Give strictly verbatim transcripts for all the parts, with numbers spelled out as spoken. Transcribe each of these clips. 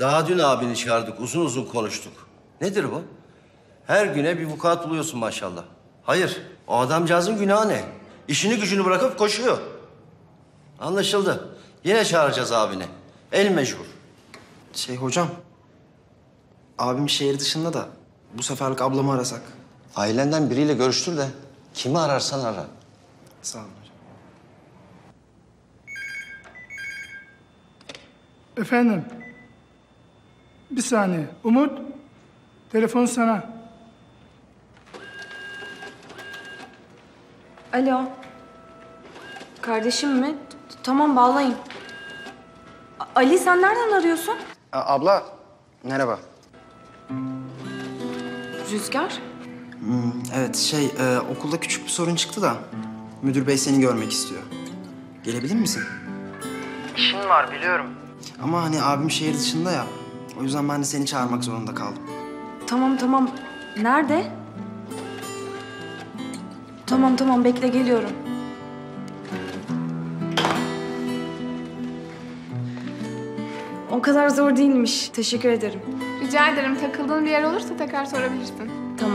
Daha dün abini çağırdık, uzun uzun konuştuk. Nedir bu? Her güne bir vukuat buluyorsun maşallah. Hayır, o adamcağızın günahı ne? İşini gücünü bırakıp koşuyor. Anlaşıldı. Yine çağıracağız abini. El mecbur. Şey hocam, abim şehir dışında da bu seferlik ablamı arasak. Ailenden biriyle görüştür de kimi ararsan ara. Sağ olun hocam. Efendim. Bir saniye. Umut, telefon sana. Alo. Kardeşim mi? T- Tamam bağlayın. A- Ali sen nereden arıyorsun? A- abla, merhaba. Rüzgar. Hmm, evet, şey e, okulda küçük bir sorun çıktı da müdür bey seni görmek istiyor. Gelebilir misin? İşin var biliyorum. Ama hani abim şehir dışında ya. O yüzden ben de seni çağırmak zorunda kaldım. Tamam tamam. Nerede? Tamam tamam bekle geliyorum. O kadar zor değilmiş. Teşekkür ederim. Rica ederim. Takıldığın bir yer olursa tekrar sorabilirsin. Tamam.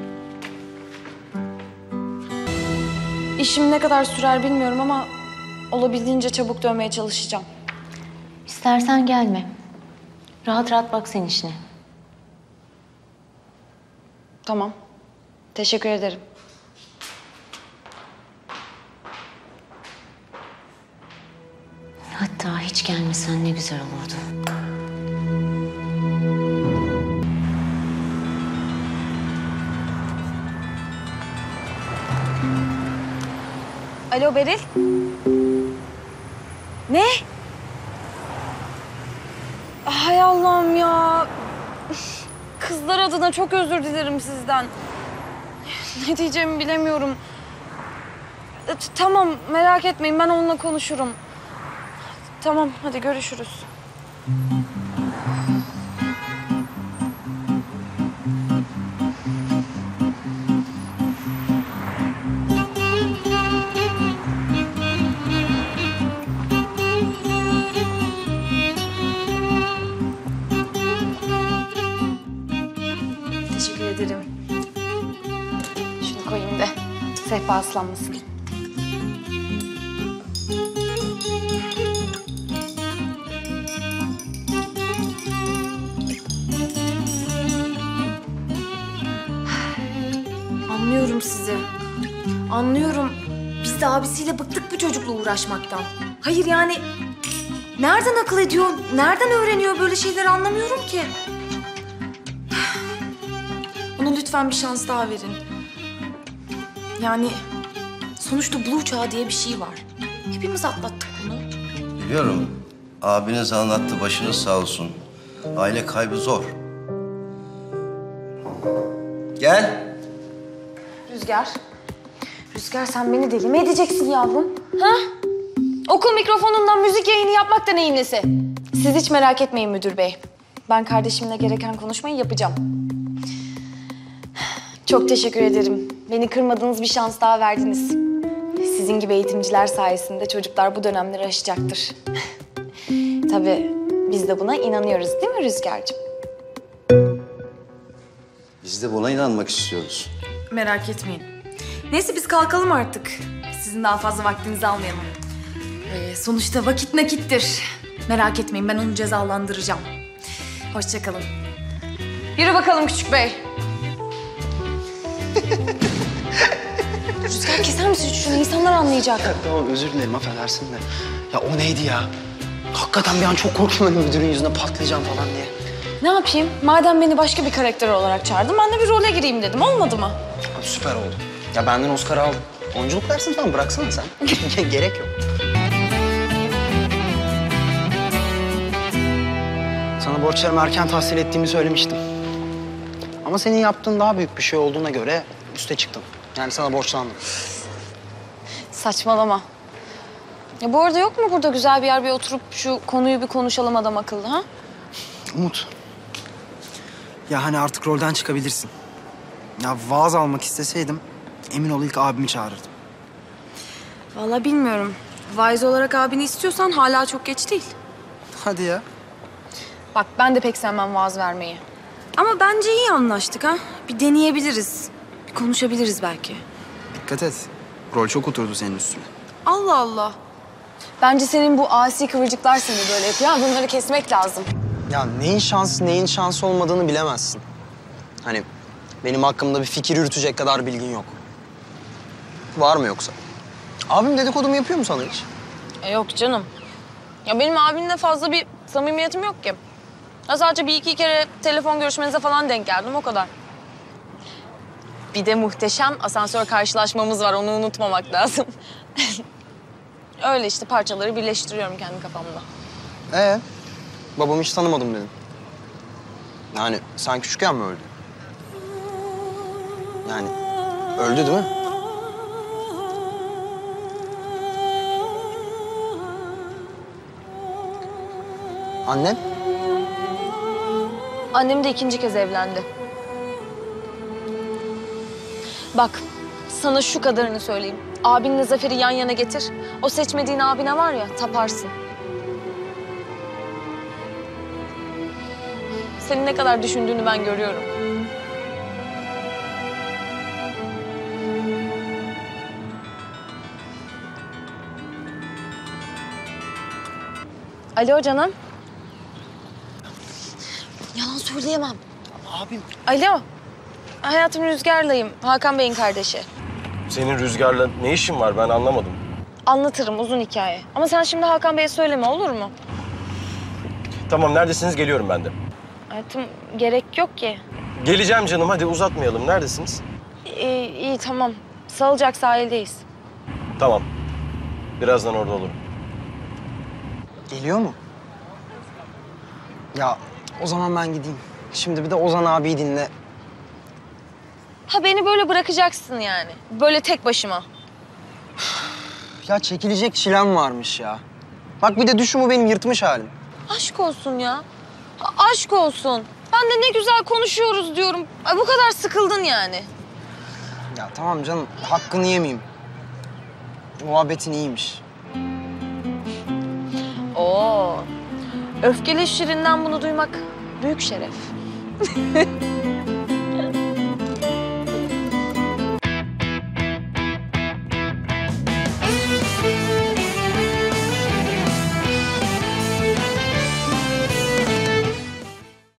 İşim ne kadar sürer bilmiyorum ama olabildiğince çabuk dönmeye çalışacağım. İstersen gelme. Rahat rahat bak sen işine. Tamam. Teşekkür ederim. Hatta hiç gelmesen ne güzel olurdu. Alo Beril. Ne? Hay Allah'ım ya. Kızlar adına çok özür dilerim sizden. Ne diyeceğimi bilemiyorum. E, t- Tamam merak etmeyin ben onunla konuşurum. Tamam hadi görüşürüz. Teşekkür ederim. Şunu koyayım da sehpa ıslanmasın. Anlıyorum sizi. Anlıyorum. Biz de abisiyle bıktık bu çocukla uğraşmaktan. Hayır yani nereden akıl ediyor, nereden öğreniyor böyle şeyleri anlamıyorum ki. Ona lütfen bir şans daha verin. Yani sonuçta Blue Çağı diye bir şey var. Hepimiz atlattık bunu. Biliyorum. Abiniz anlattı, başınız sağ olsun. Aile kaybı zor. Gel. Rüzgar. Rüzgar sen beni deli mi edeceksin yavrum? Ha? Okul mikrofonundan müzik yayını yapmak da neyin nesi? Siz hiç merak etmeyin müdür bey. Ben kardeşimle gereken konuşmayı yapacağım. Çok teşekkür ederim. Beni kırmadığınız bir şans daha verdiniz. Sizin gibi eğitimciler sayesinde çocuklar bu dönemleri aşacaktır. Tabii biz de buna inanıyoruz değil mi Rüzgar'cığım? Biz de buna inanmak istiyoruz. Merak etmeyin. Neyse biz kalkalım artık. Sizin daha fazla vaktinizi almayalım. Ee, sonuçta vakit nakittir. Merak etmeyin ben onu cezalandıracağım. Hoşça kalın. Yürü bakalım küçük bey. Rüzgar keser misin şunu? İnsanlar anlayacak. Ya, tamam özür dilerim affedersin de. Ya o neydi ya? Hakikaten bir an çok korktum hani müdürün yüzüne patlayacağım falan diye. Ne yapayım? Madem beni başka bir karakter olarak çağırdın, ben de bir role gireyim dedim. Olmadı mı? Abi, süper oldu. Ya benden Oscar aldın. Oyunculuk dersini falan bıraksana sen. Gerek yok. Sana borçlarımı erken tahsil ettiğimi söylemiştim. Ama senin yaptığın daha büyük bir şey olduğuna göre üste çıktım. Yani sana borçlandım. Saçmalama. Ya bu arada yok mu burada güzel bir yer, bir oturup şu konuyu bir konuşalım adam akıllı ha? Umut. Ya hani artık rolden çıkabilirsin. Ya vaaz almak isteseydim emin ol ilk abimi çağırırdım. Vallahi bilmiyorum. Vaiz olarak abini istiyorsan hala çok geç değil. Hadi ya. Bak ben de pek sevmem vaaz vermeyi. Ama bence iyi anlaştık ha. Bir deneyebiliriz. Bir konuşabiliriz belki. Dikkat et. Rol çok oturdu senin üstüne. Allah Allah. Bence senin bu asi kıvırcıklar seni böyle yapıyor. Bunları kesmek lazım. Ya neyin şans, neyin şans olmadığını bilemezsin. Hani benim hakkımda bir fikir yürütecek kadar bilgin yok. Var mı yoksa? Abim dedikodumu yapıyor mu sana hiç? E yok canım. Ya benim abimle fazla bir samimiyetim yok ki. Ya sadece bir iki kere telefon görüşmenize falan denk geldim o kadar. Bir de muhteşem asansör karşılaşmamız var. Onu unutmamak lazım. Öyle işte parçaları birleştiriyorum kendi kafamda. Ee, babamı hiç tanımadım dedin. Yani sen küçükken mi öldü? Yani öldü değil mi? Annen? Annem de ikinci kez evlendi. Bak, sana şu kadarını söyleyeyim. Abinle Zafer'i yan yana getir. O seçmediğin abine var ya, taparsın. Senin ne kadar düşündüğünü ben görüyorum. Alo canım. Yalan söyleyemem. Abim. Alo. Hayatım Rüzgar'layım. Hakan Bey'in kardeşi. Senin Rüzgar'la ne işin var ben anlamadım. Anlatırım uzun hikaye. Ama sen şimdi Hakan Bey'e söyleme olur mu? Tamam neredesiniz geliyorum ben de. Hayatım gerek yok ki. Geleceğim canım hadi uzatmayalım. Neredesiniz? İyi, iyi tamam. Salıncak sahildeyiz. Tamam. Birazdan orada olurum. Geliyor mu? Ya o zaman ben gideyim. Şimdi bir de Ozan abiyi dinle. Ha beni böyle bırakacaksın yani. Böyle tek başıma. Ya çekilecek çilem varmış ya. Bak bir de düşün bu benim yırtmış halim. Aşk olsun ya. A- aşk olsun. Ben de ne güzel konuşuyoruz diyorum. Ay, bu kadar sıkıldın yani. Ya tamam canım, hakkını yemeyeyim. Muhabbetin iyiymiş. Oo. Öfkeli Şirin'den bunu duymak büyük şeref.